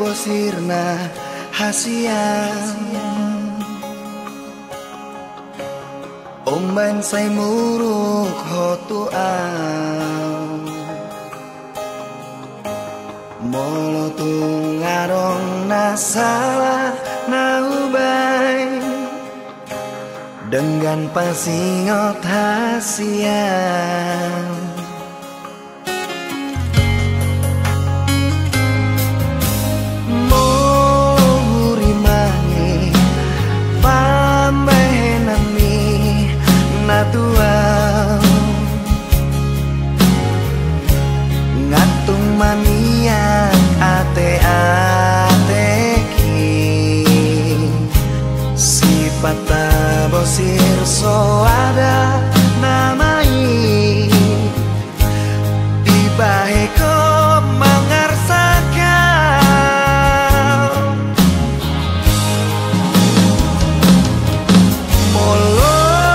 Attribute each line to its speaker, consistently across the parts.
Speaker 1: bosirna hasian Omban say muruk hotu au Molo tungarong nasalah naubay Dengan pasingot hasian Natuau ngatung maniak ate-ateki sifat bosir so ada namai dibaheko mangarsakan molo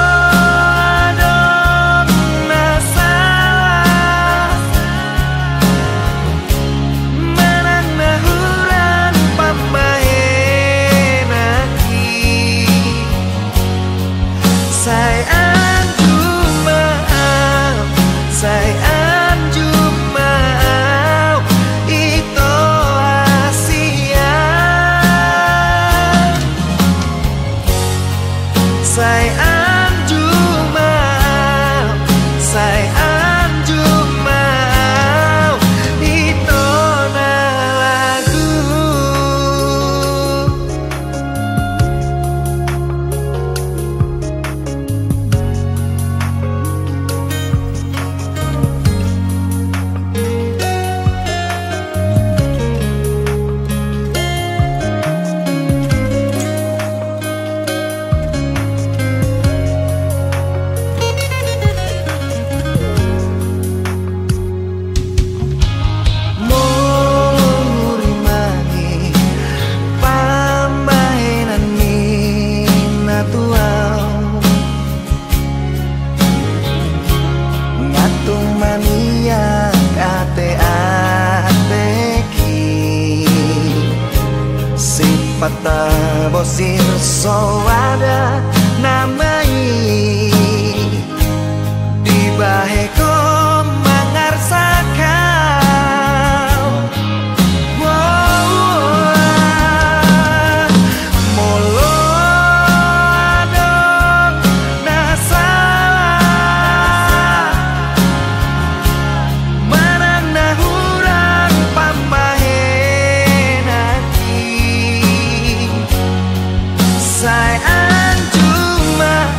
Speaker 1: Pata bosir so ada namai dibaheko mangarsakan molo adok nasalah manang nahurang pambahenaki sayang cuma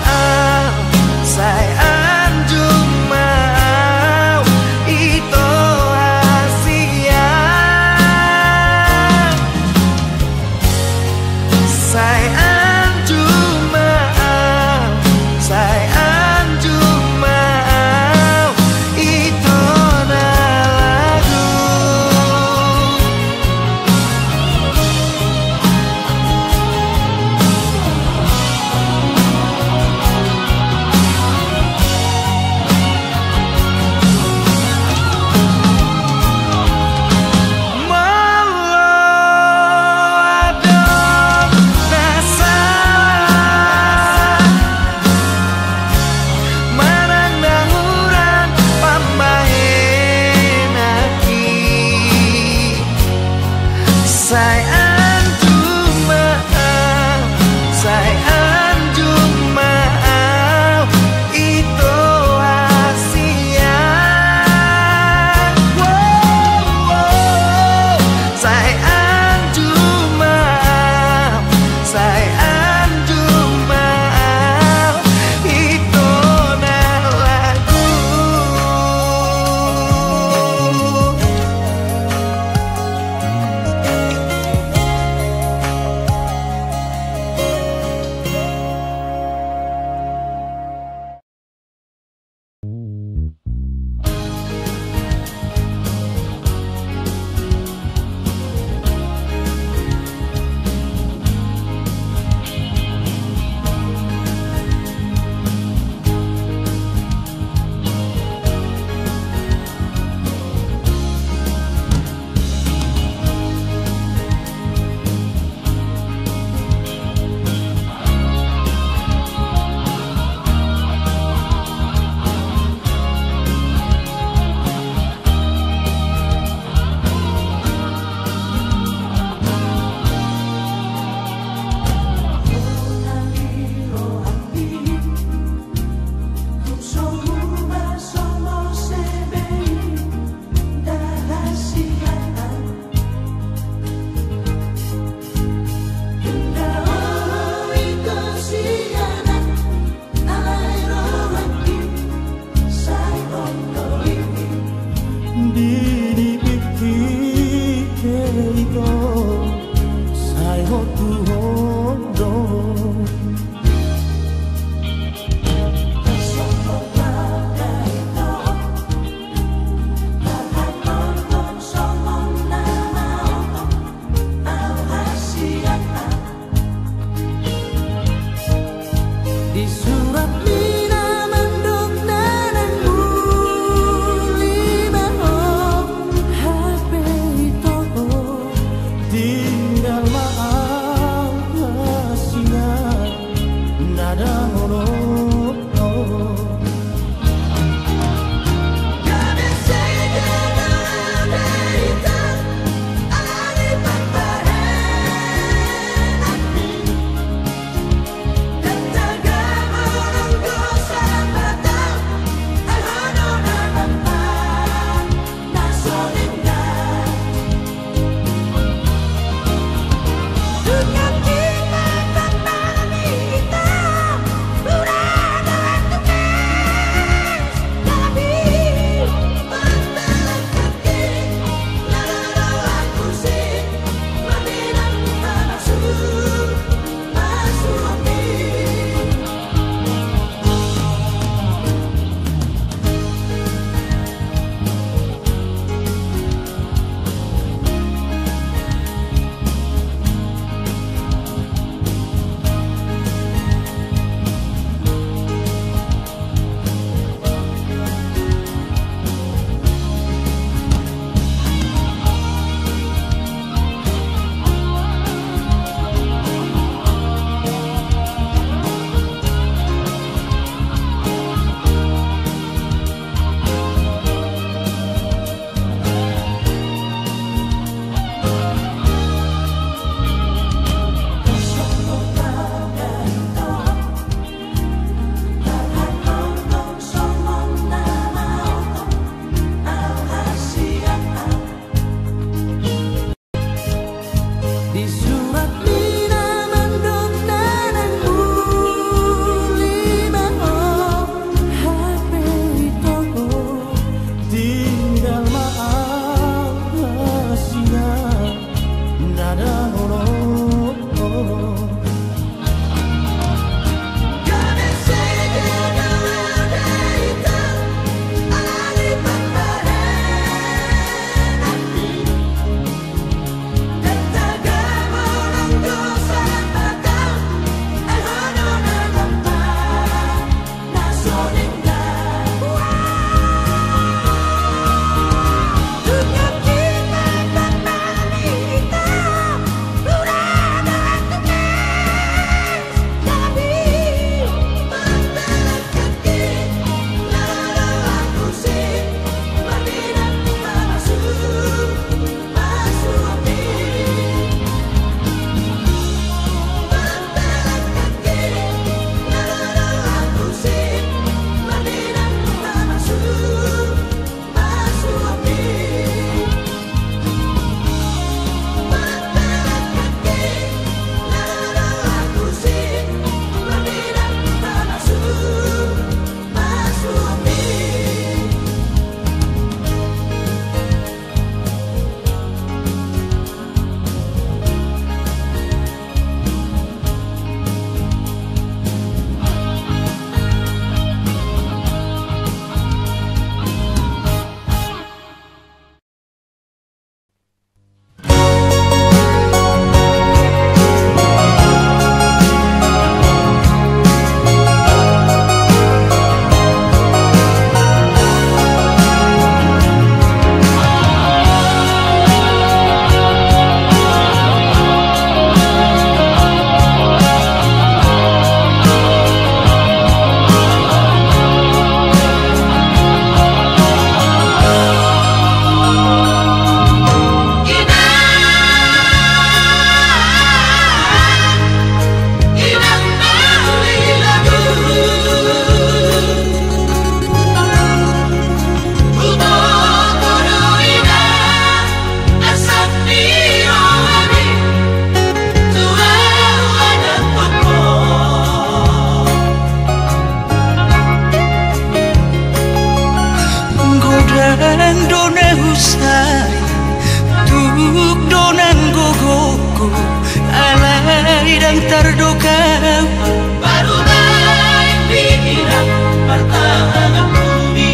Speaker 1: sayang tuk donan gogoku alai dan terduga baru naik pikiran pertahanan bumi.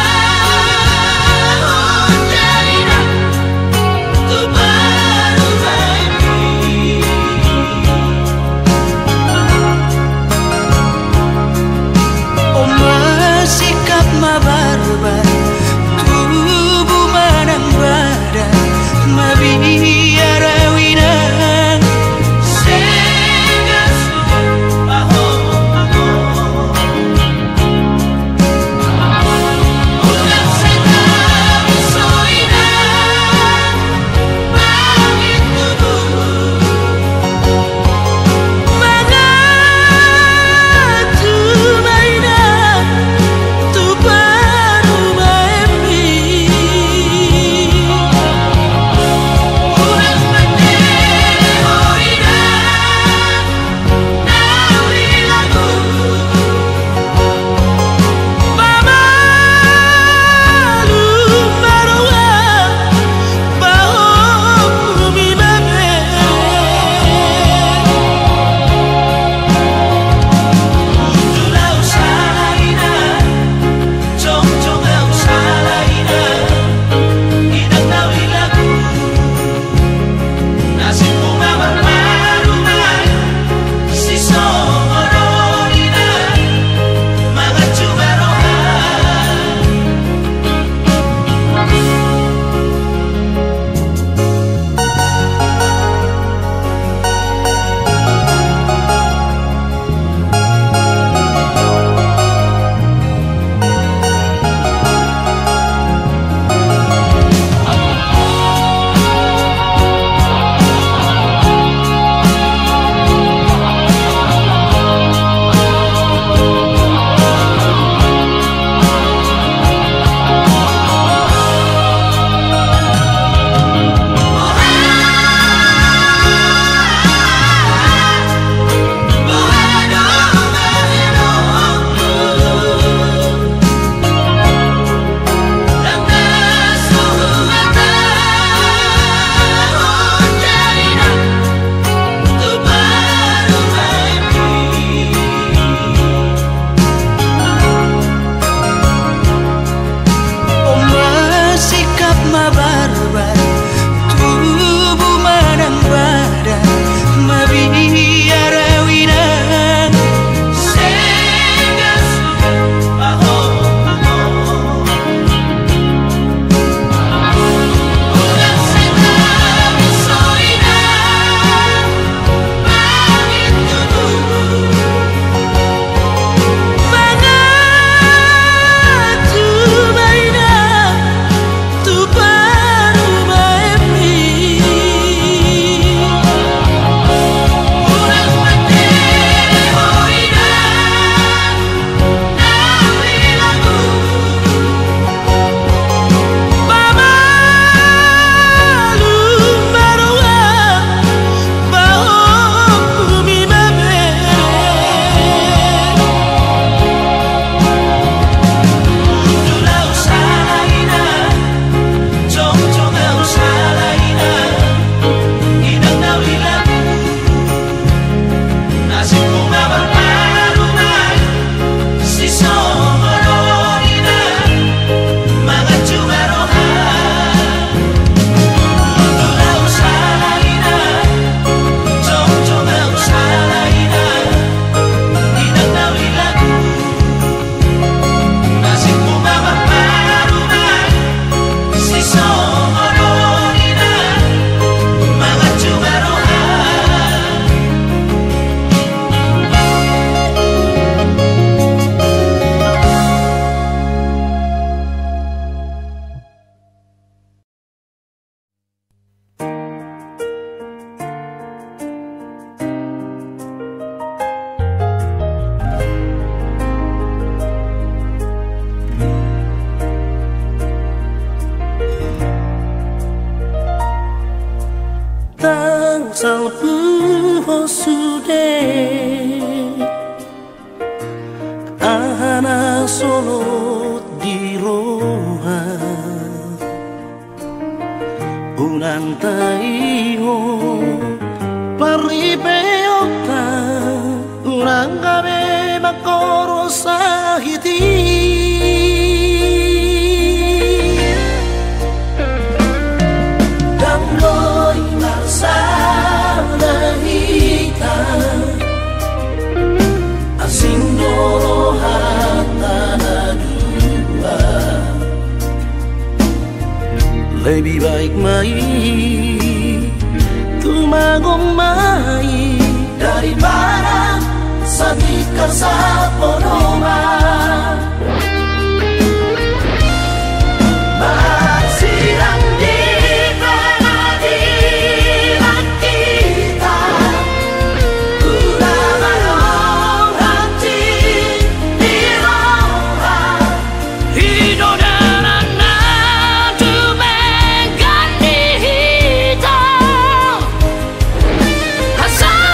Speaker 1: Baru salpu sude ana solo di roha unantaiho paribeota urangabe makoro sahiti damloi marsana hita asing doro hatana dua lebih baik mai tumagumai daripada sadikar sa ponoma masirang di pengadilan kita ulang along hati di roha hidup dan anak tu mengganti hitam asal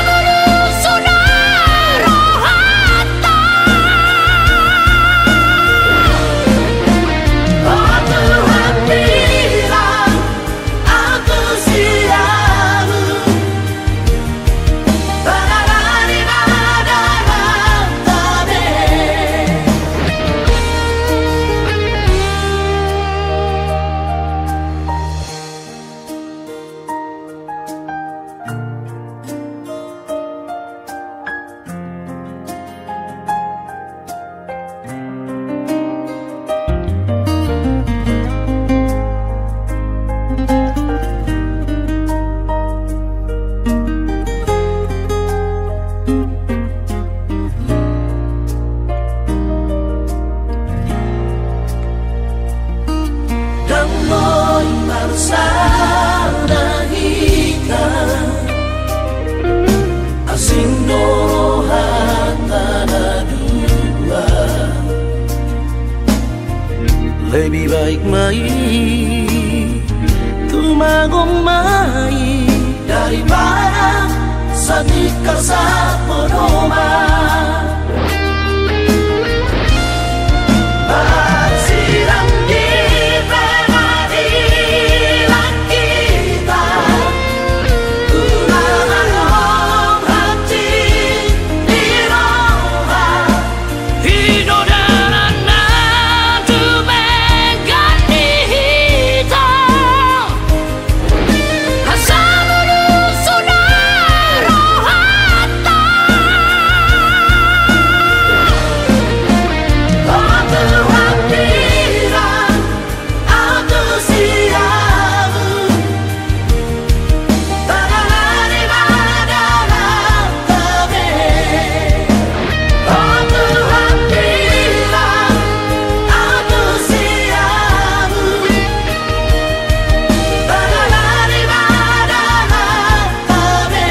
Speaker 1: lebih baik mai tumagumai daripada sadikar sa ponoma masirang di pengadilan kita ulang along hati di roha hidup dan anak tu mengganti hitam asal sudah rohata Tuhan bilang aku siamu tanah di dalam tabe Tuhan bilang aku siamu tanah di dalam tabe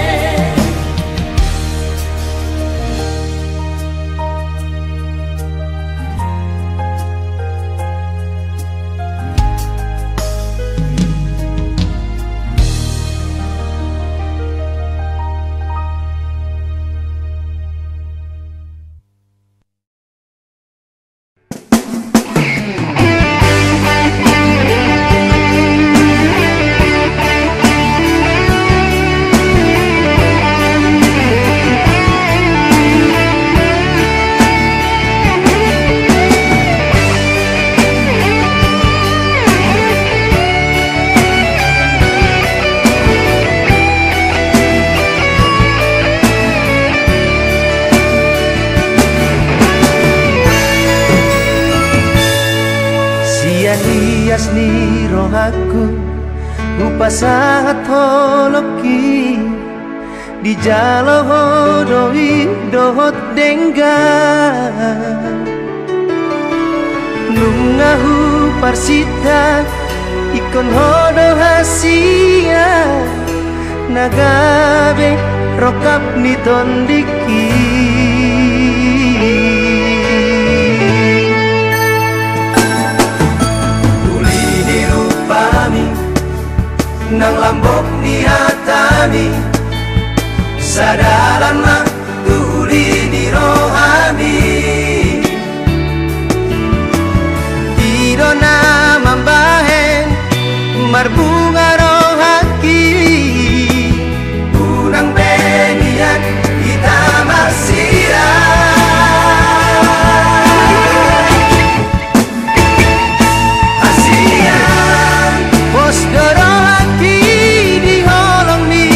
Speaker 1: hias ni rohaku rupa sangat holoki di jalo hodoi dohot dengga nungahu parsita ikon hodo hasia nagabe rokap ni tondiki nang lambok ni hatami sadalan mah tuli ni rohani idona mambahen marbunga rohaki unang benian kita marsira asian pos dorohaki di holong ni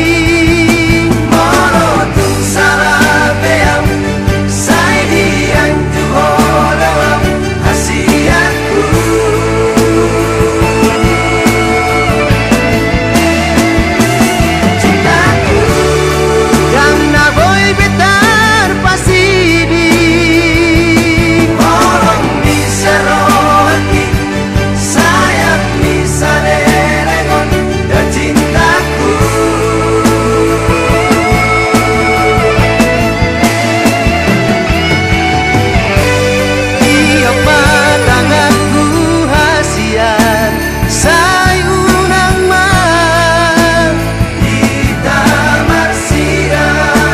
Speaker 1: molotung salah beam sai dian tu holong asianku cintaku yang na boy betar pasidi molong bisa rohaki sayap bisa lelengon dan cintaku tiap matanganku hasian sayunang mah kita marsira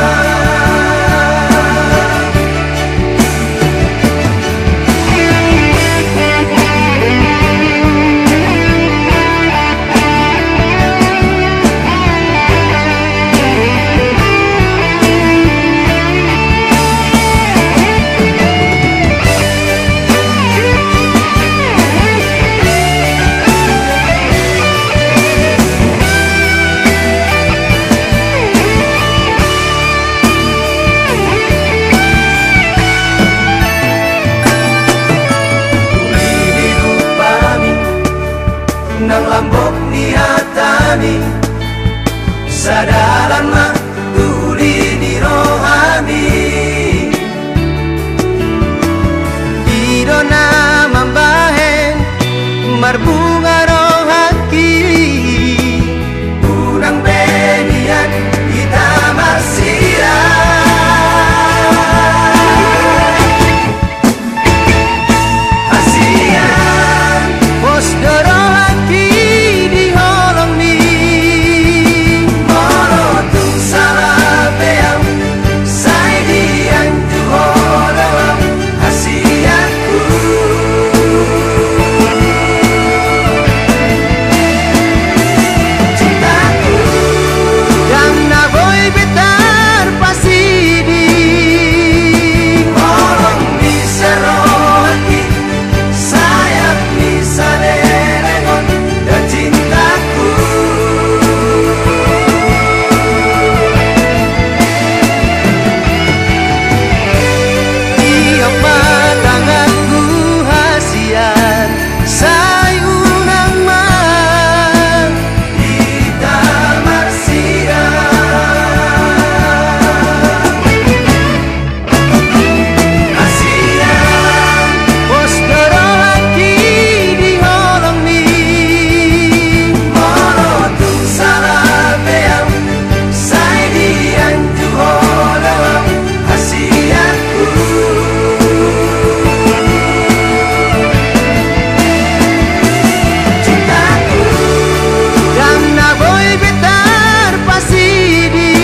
Speaker 1: nang lambok niatani sadalan mah tuli ni rohani idona mambahen marbunga rohaki unang benian kita marsira asian pos dorohaki di holong ni molotung salah beam sai dian tu holong asianku cintaku yang na boy betar pasidi molong bisa rohaki sayap bisa lelengon dan cintaku tiap matanganku hasian sayunang mah kita marsira asian pos dorohaki di holong ni molotung salah beam sai dian tu holong asianku cintaku yang na boy betar pasidi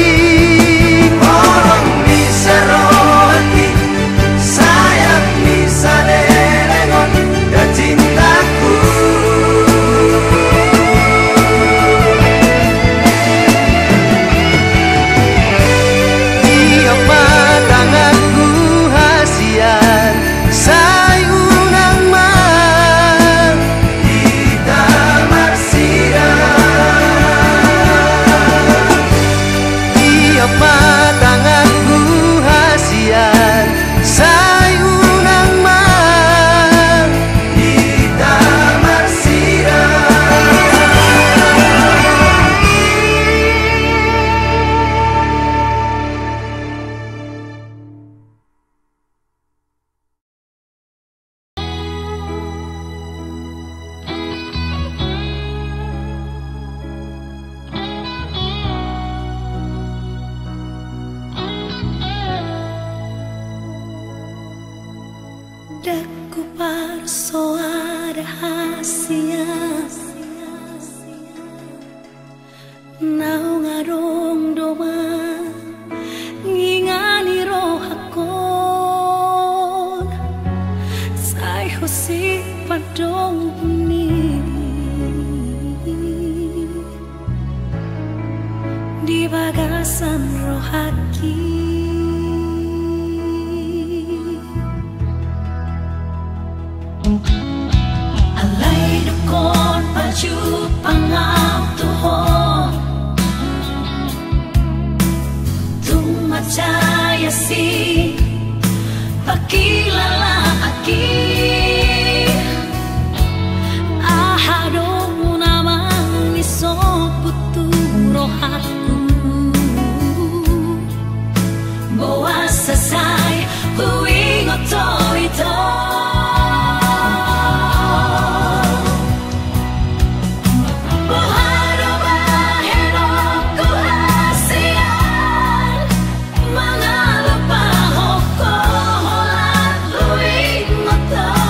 Speaker 1: molong bisa rohaki sayap bisa lelengon dan cintaku tiap matanganku hasian sayunang mah kita marsira tiap matanganku hasian sayunang mah kita marsira
Speaker 2: Daku parsoa rahasia Nau ngarong doma padoni di bagasan rohaki. Alay dukon paju pangau tuhon tumacaya si pakilala aki ahado namang isok puturo aku bawa sasay huwing oto-ito. Mga lupa ko, holat luwing mo to.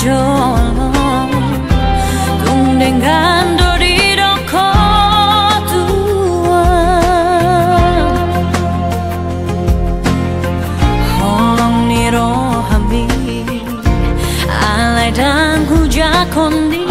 Speaker 2: jolo kung dengan dori doko tua holong niro hami alai dan hujakon di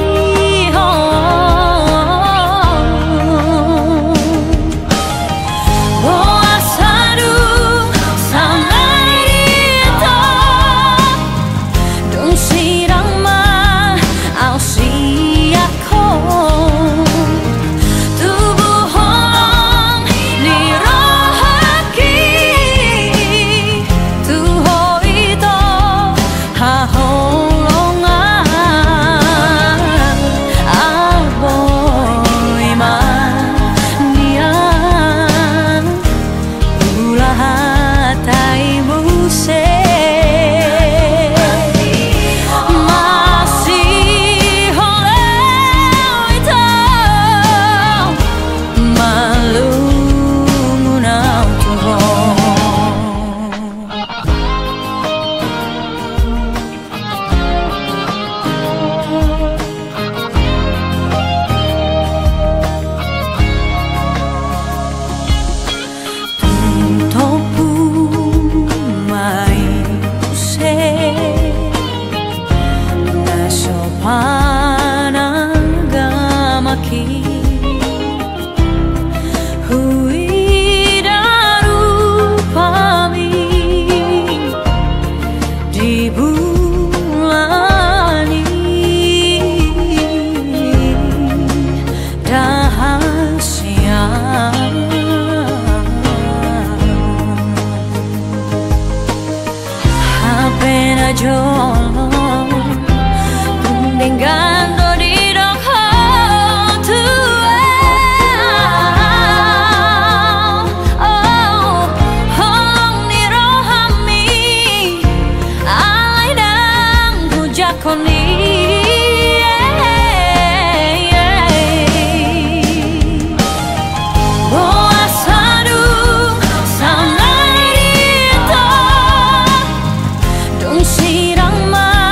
Speaker 2: jolo kung dengan dori doko tua holong niro hami alai dan hujakoni sirang ma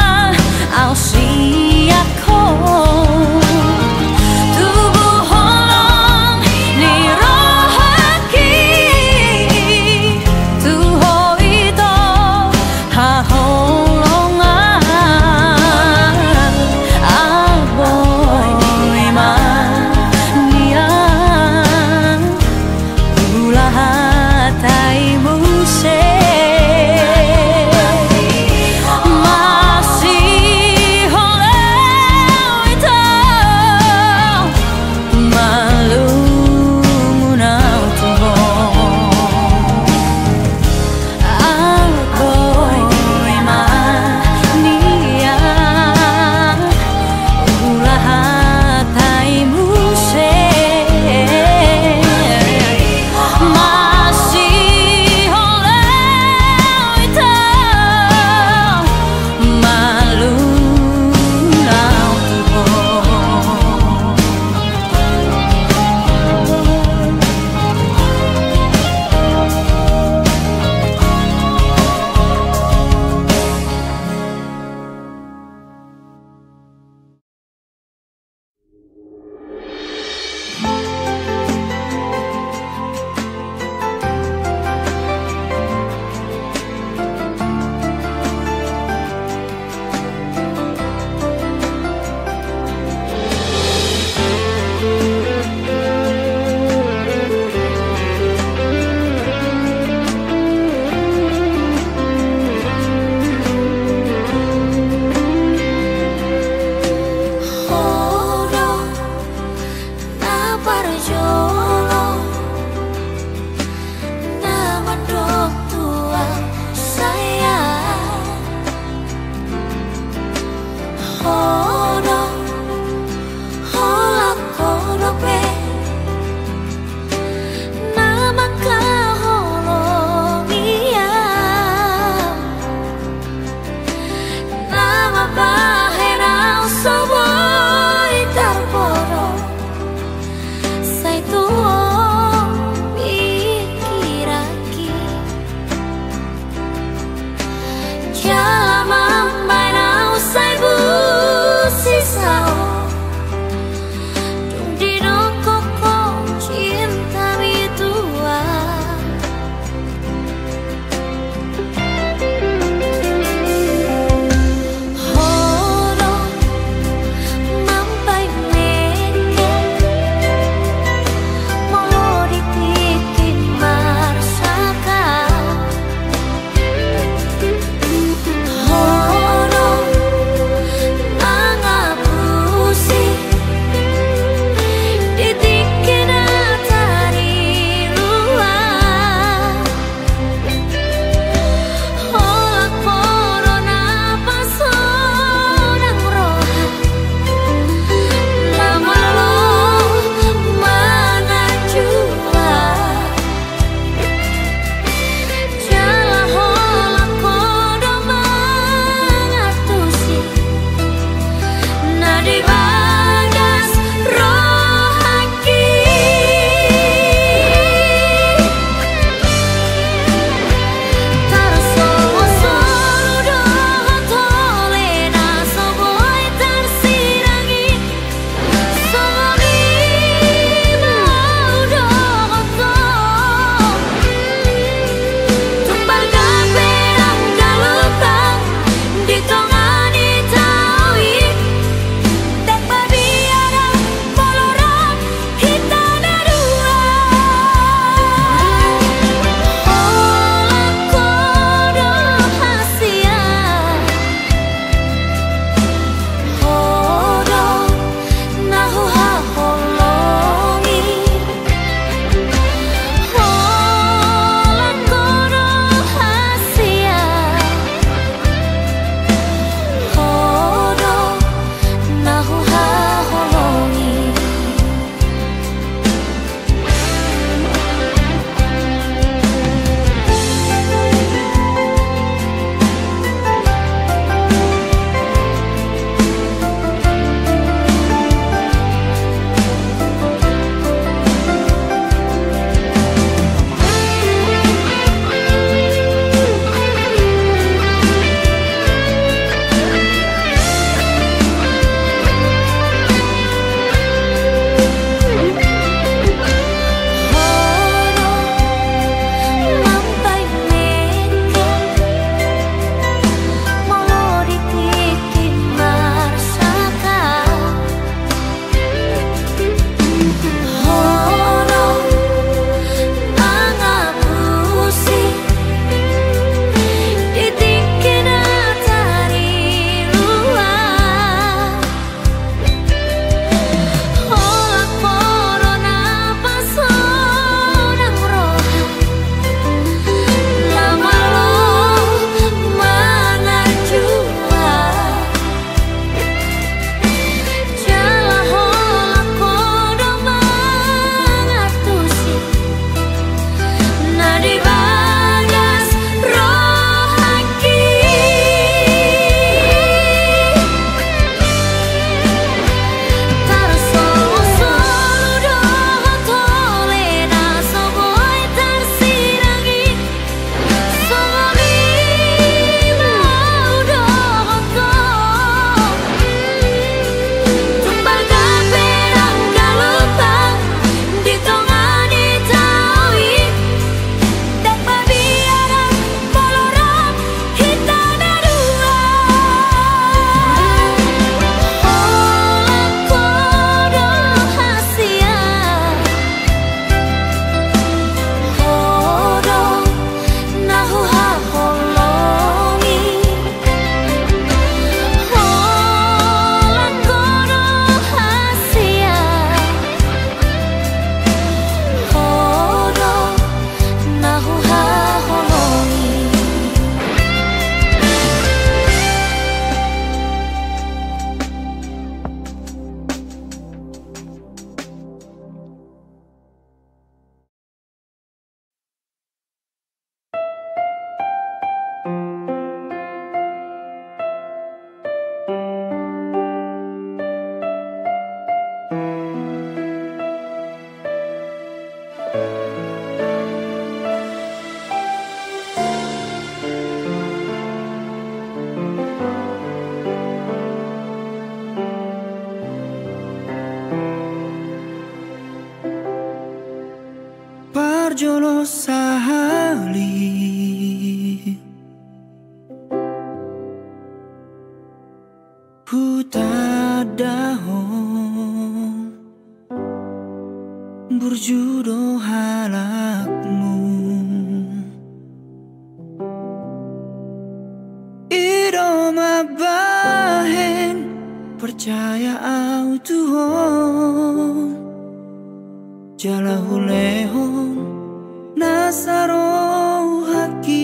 Speaker 1: bahen percaya au Tuhan jala hulehon nasaro haki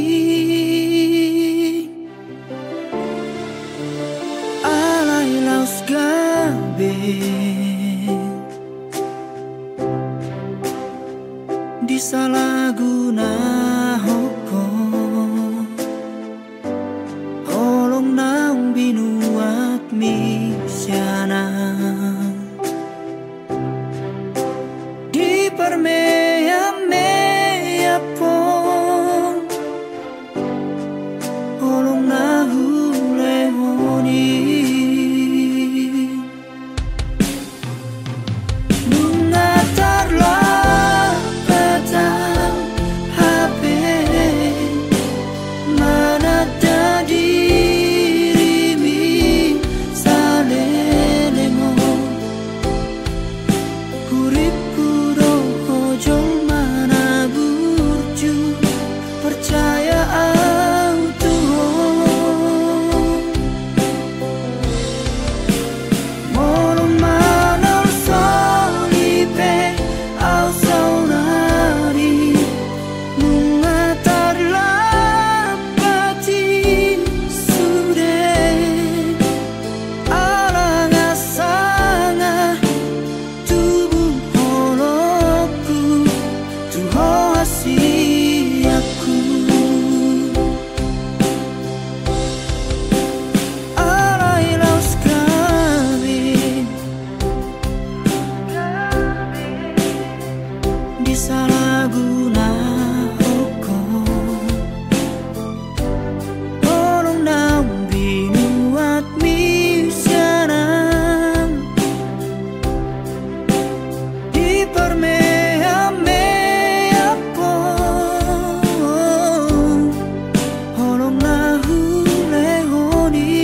Speaker 1: alai laus gabe disalahguna hukum holong naung binuat misyana di permea-mea pon holong nahu lehoni mengatarlah batang HP mana dirimu salelemo kuripu doho jol mana burju percaya au Tuhan molong manor solipe au saunari mengatarlah batin sudah alang asanga tubuh holokku tuho hasiaku alai laus kawin disalahguna hukum tolong naung binuat misyanam di permea-mea pon holong nahu lehoni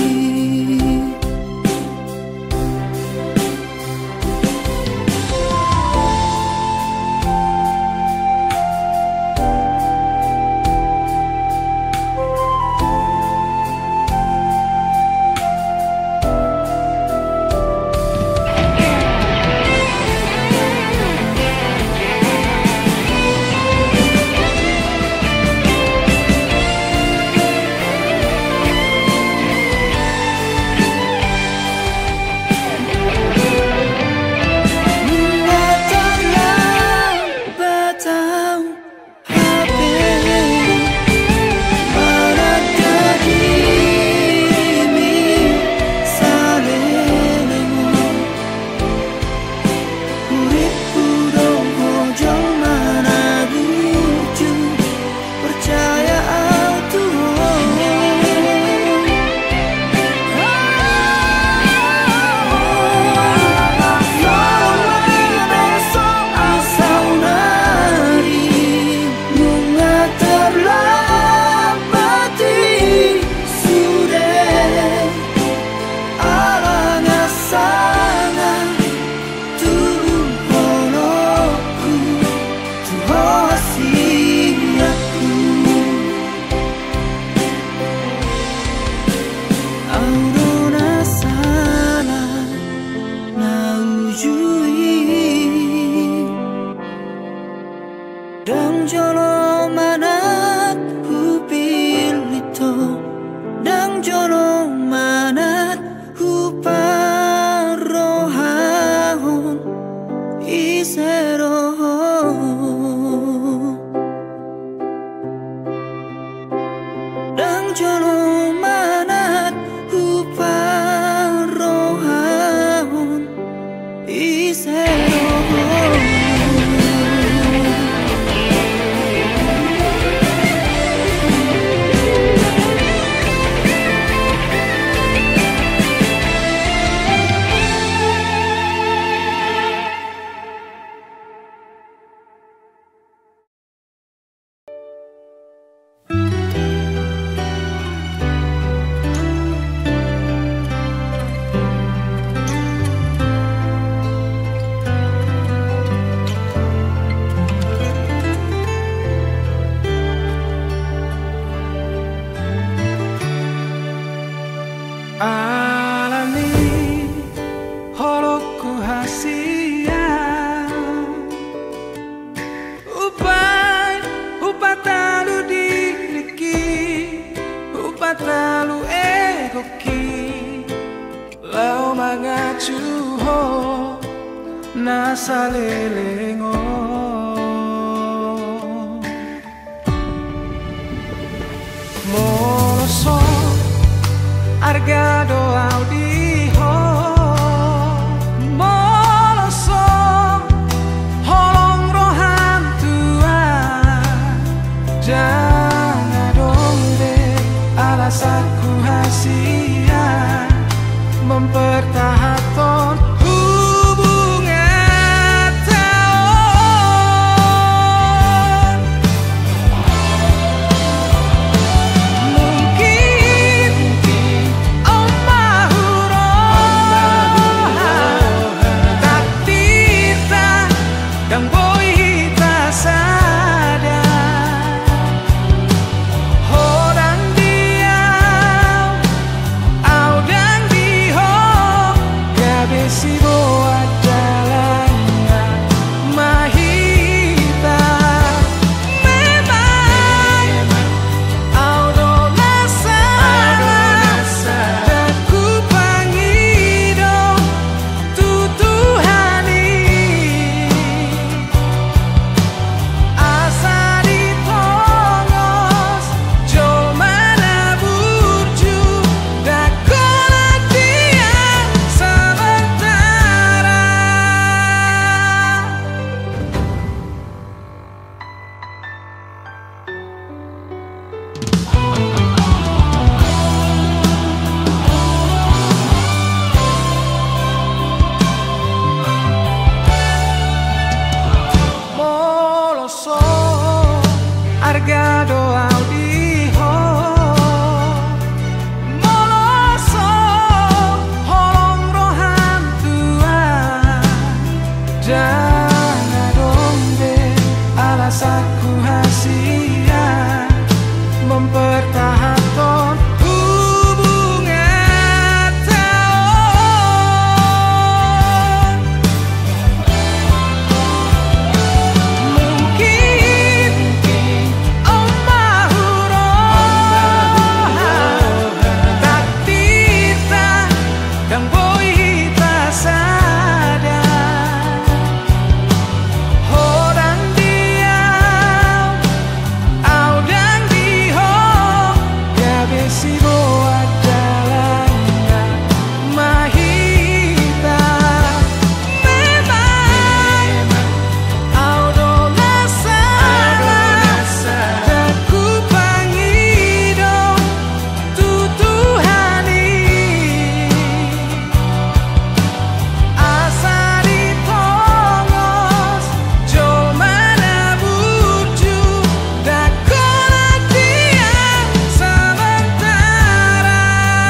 Speaker 1: mengatarlah batang HP mana dirimu salelemo kuripu doho jol mana burju percaya au Tuhan mengatarlah batin sudah alang asanga tubuh holokku tuho hasiaku aurona salah naujui dang jolo manat hupilito dang jolo manat huparohahon iseroho dang jolo manat huparohahon iseroho nasalelengo moloso argado audiho moloso holong rohan tua jangan dong deh alasanku hasia mempertahankan hubungan tahun mungkin takdir dan boy tak sadar orang diam audang diho gabesi boa jalannya mahita memang audo nasara dan ku pangido tutuhani asa ditongos jo mana burju dakola diam sementara moloso argado audiho moloso holong rohan tua jangan dong deh alasanku hasia mempertahankan hubungan tahun mungkin takdir dan boy tak sadar orang diam audang diho gabesi boa jalannya mahita memang audo nasara dan ku pangido tutuhani asa ditongos jo mana burju dakola diam sementara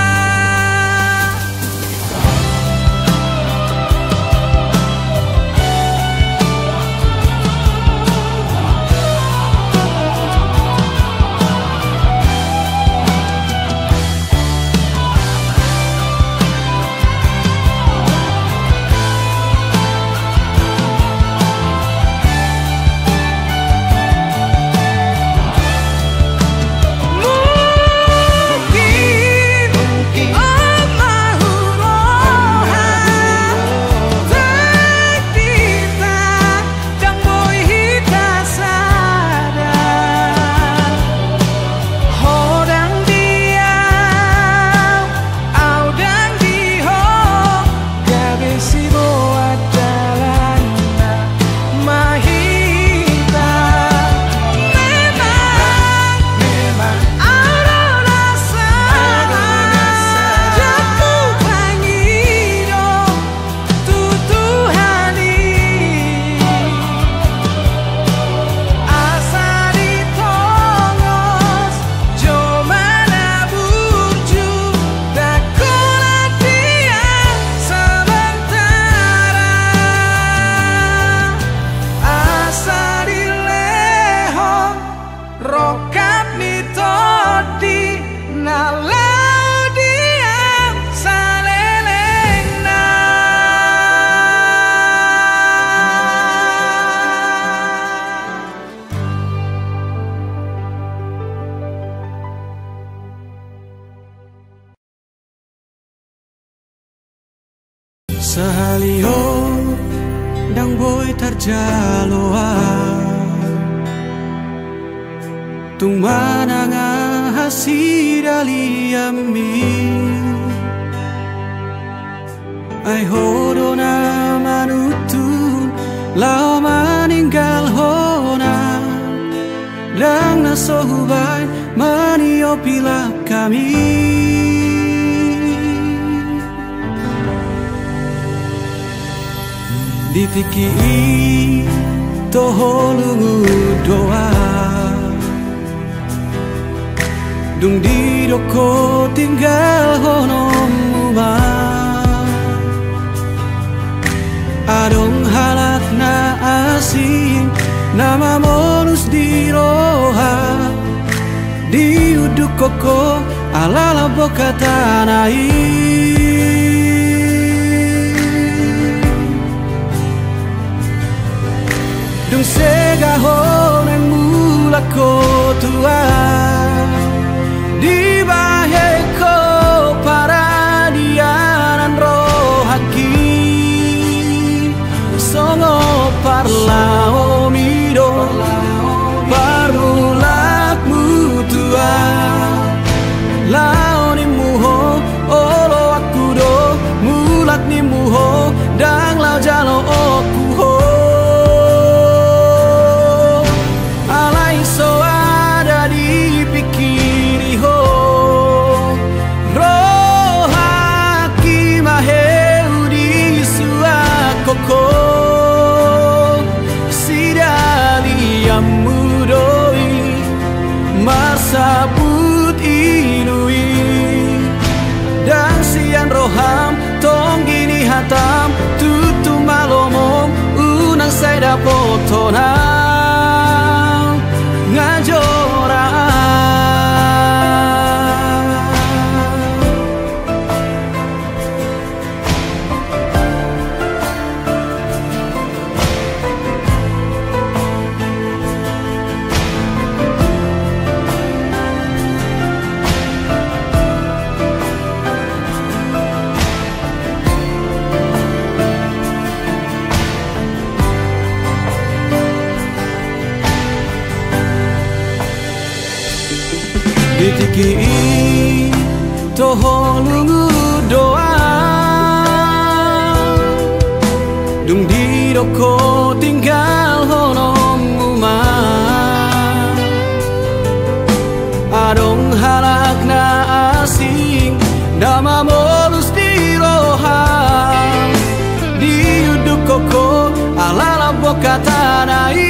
Speaker 1: mungkin takdir dan boy tak sadar orang diam audang diho gabesi boa jalannya mahita memang audo nasara jaku pangido tutuhani asa ditongos jo mana burju dakola diam sementara asa dileho rokap mitodi nalau diam salelena Sahalio
Speaker 3: dang boy tarjaloa tung mana nga hasira liami ay hodo na manutun lao maninggal hona dang nasohubay manio pila kami ditiki toholungu doa dung di doko tinggal honomu ma adong halak na asing nama monus di roha di uduk koko alala boka tanai dung sega honeng mula ko tua di baheko para dianan rohaki songo parlao mido parulak mutua lao ni muho olo aku do mulat ni muho dang lao jalo aku ho sabut inui dan sian roham tong gini hatam tutu malomom unang saya dapotonang ngajora ditiki toholungu doa dung di doko tinggal honomu ma adong halak na asing nama molus di roha di uduk koko alala boka tanai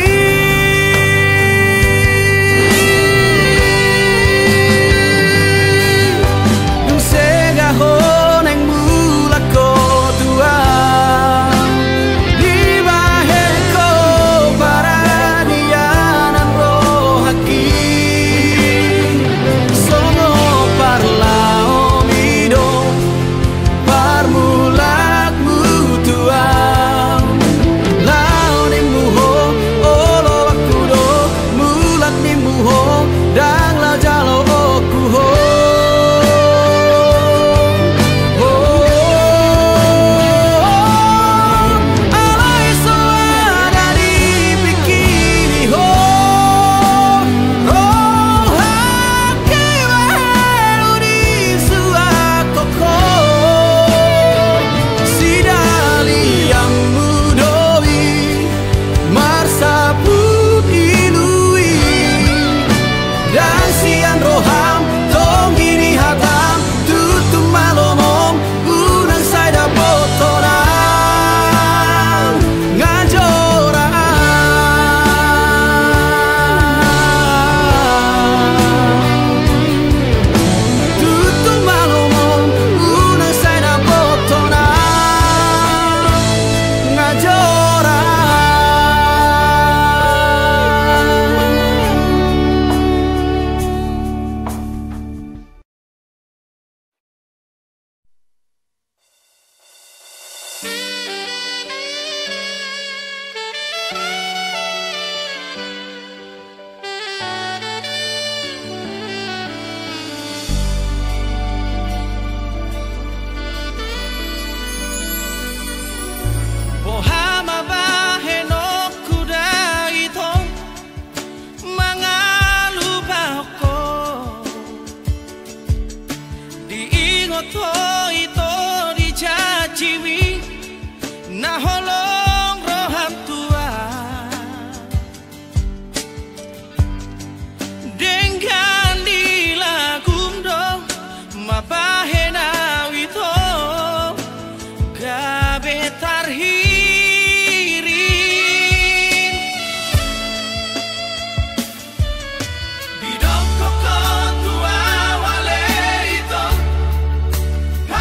Speaker 3: to ito di caciwi na holong roham tua dengan dilagumdo mapahena wito gabe tarhirin bidok koko tua wale ito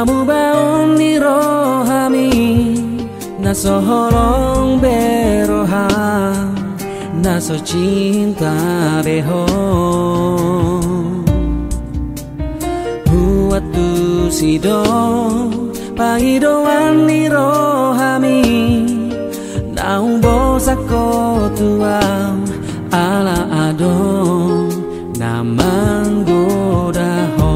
Speaker 3: namu baon ni rohami naso holong beroham naso cinta beho buat tu sido pangidoan ni rohami naung bosako tuam ala adon namang godaho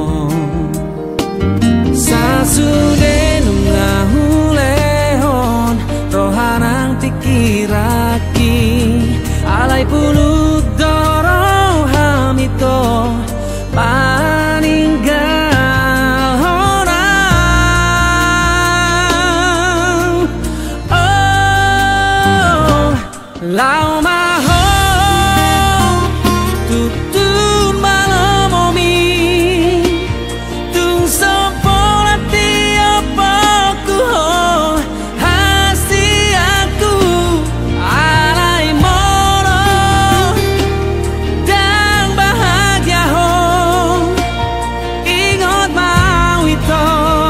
Speaker 3: sasude nungahulehon rohanang tikiraki alai pulut doro hamito paninggal honang oh lau maho tutun malamomi tung sopola tiapaku ho hasi aku alai moro dan bahagia ho ingot mau itu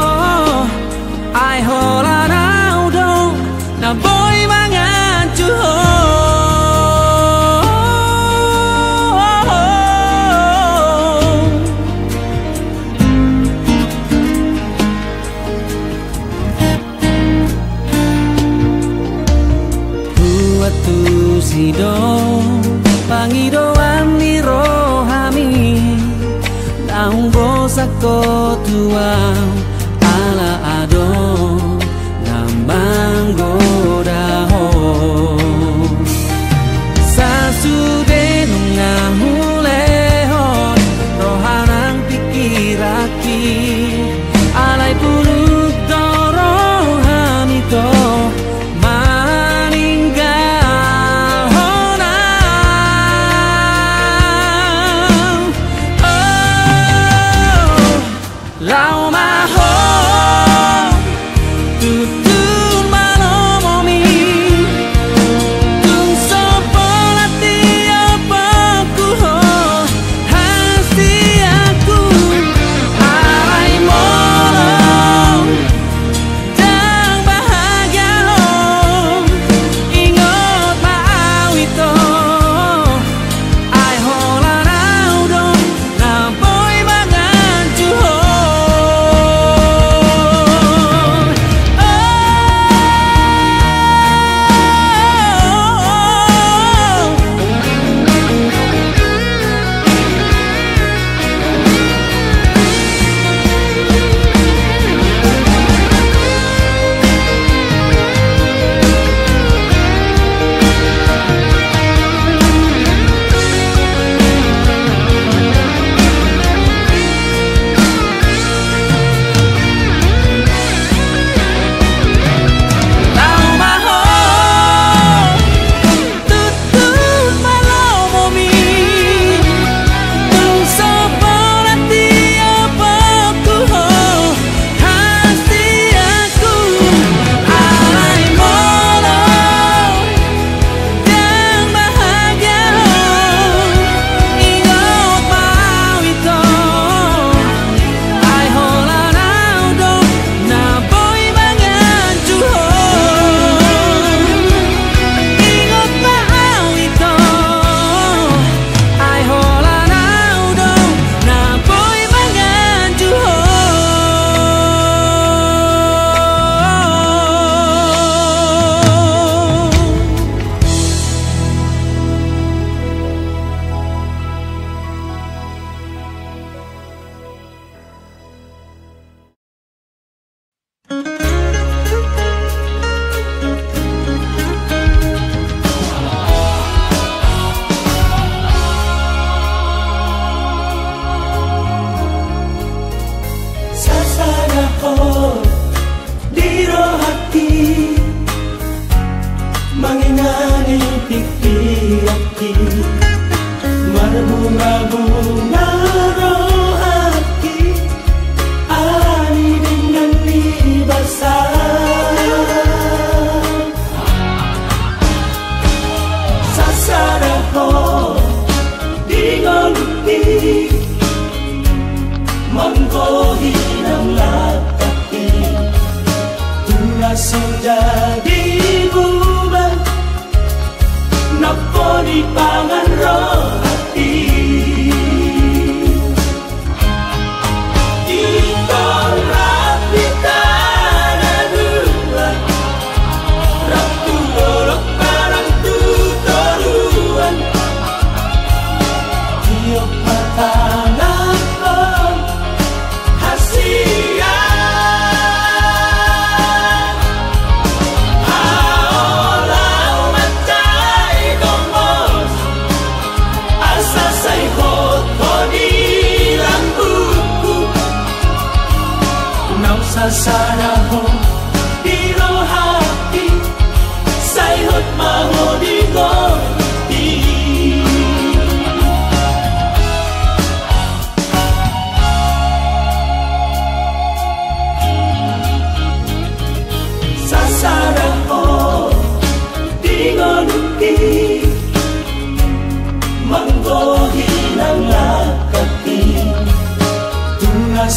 Speaker 3: ai hola nau dong na boy mangan cu ho tu sido pangidoan ni rohami naung bosako tuang ala ado namang godaho sasude nungahulehon rohanang pikiraki alai pulut doro hamito lau maho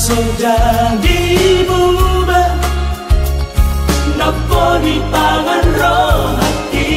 Speaker 3: jadi bubar nopo di pangan roh hati.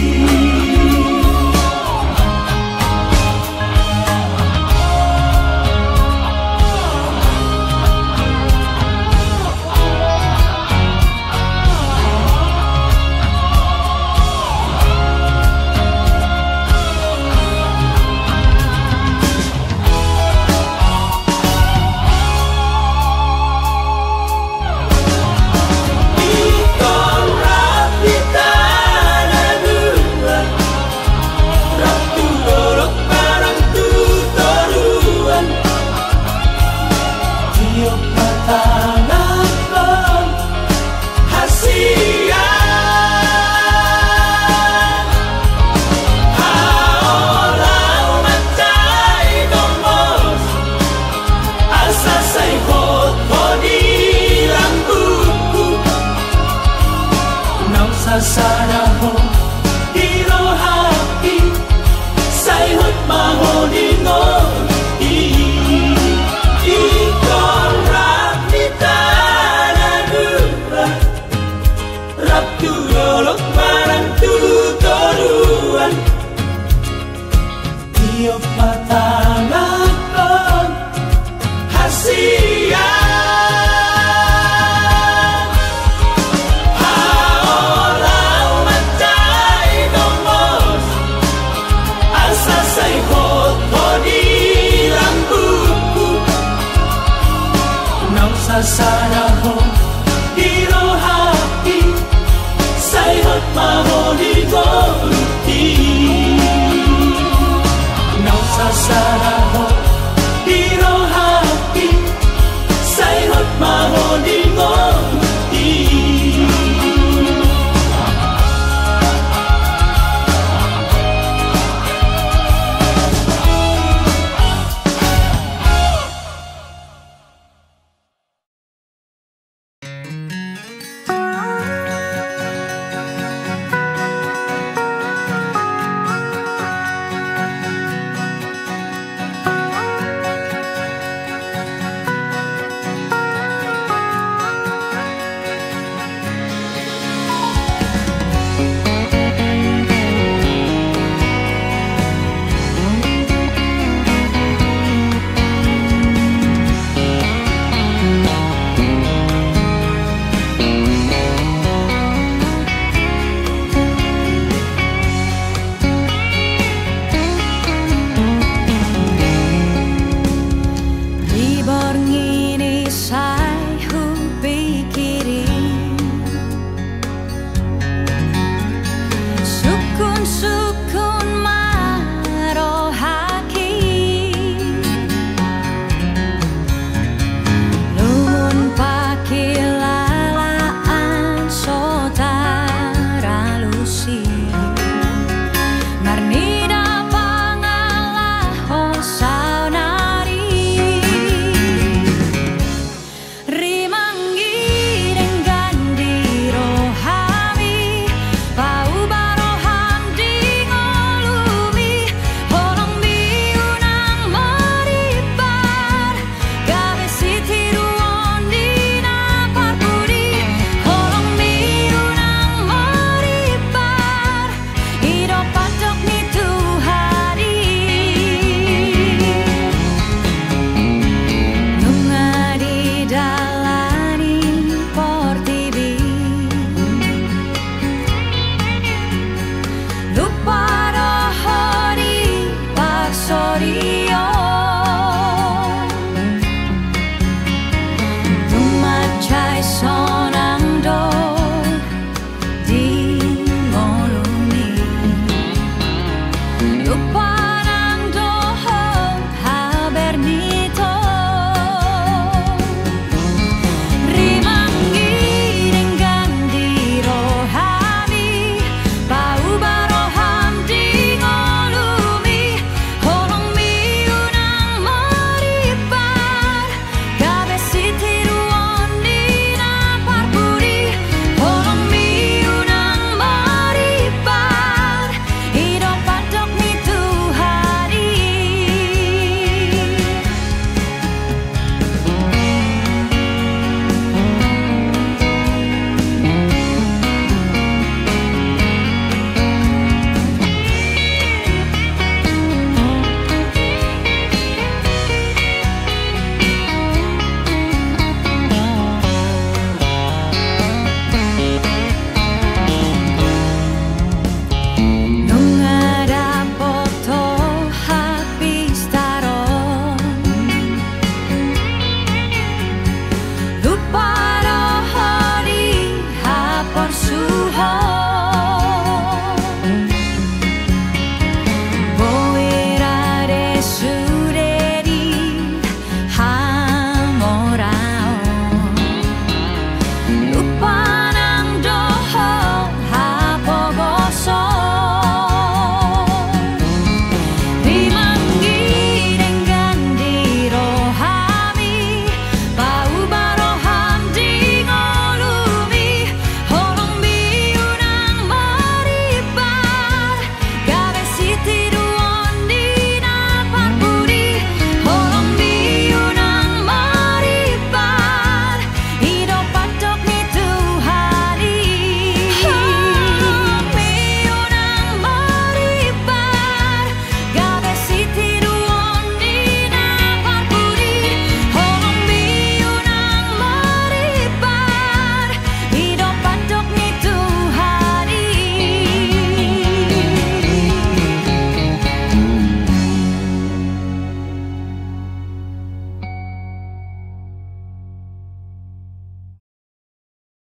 Speaker 3: Sasaraho hiro hati say hot mahoni ngoti ikon rapita nadura raptu yolok marang tutoruan iyo patanakon hasia. Sasaraho hiro hati say hot mahoni ngoti nang sasaraho hiro hati say hot mahoni ngoti.
Speaker 2: Lupa